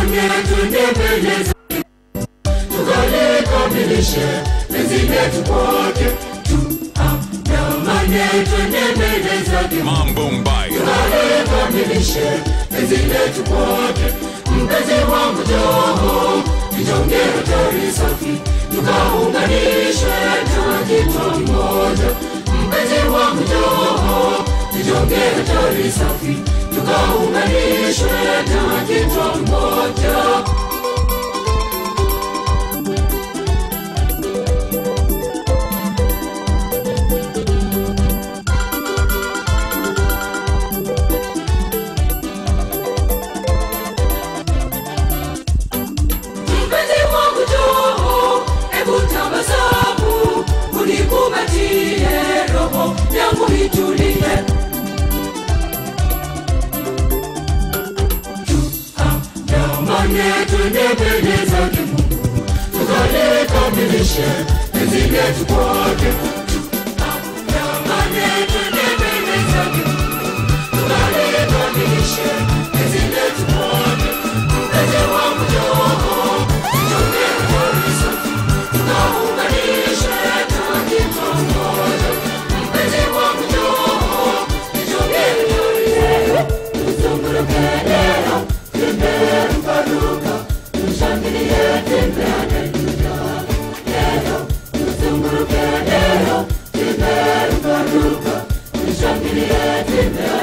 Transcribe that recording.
tunembeleza tukalikamilishe penzi letu kwake. Tuandamane tunembeleza Mambo Mbaya tukalikamilishe penzi letu kwake. Mpenzi wangu njoo tujonge hatari safi tukaunganishe tuwe kitu kimoja. Mpenzi wangu njoo tujonge hatari safi tukaunganishe tuwe kitu kimoja. Tulie tuandamane tunembeleza Mungu tukalikamilishe penzi letu kwake. Tuandamane tunembeleza Mungu tukalikamilishe penzi letu kwake. Mpenzi wangu njoo tujonge hatari safi tukaunganishe tuwe kitu kimoja. Mpenzi wangu njoo tujonge hatari safi tuzunguruke leo tembea rukaruka tushangilie tembea haleluya. Leo tuzunguruke leo tembea rukaruka tushangilie tembea